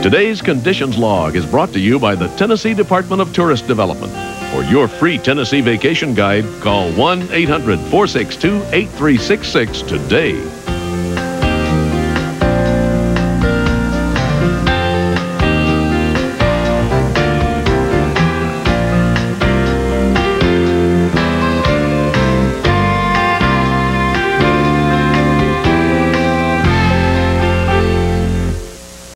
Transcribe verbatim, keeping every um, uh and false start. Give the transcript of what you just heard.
Today's Conditions Log is brought to you by the Tennessee Department of Tourist Development. For your free Tennessee vacation guide, call one eight hundred, four six two, eight three six six today.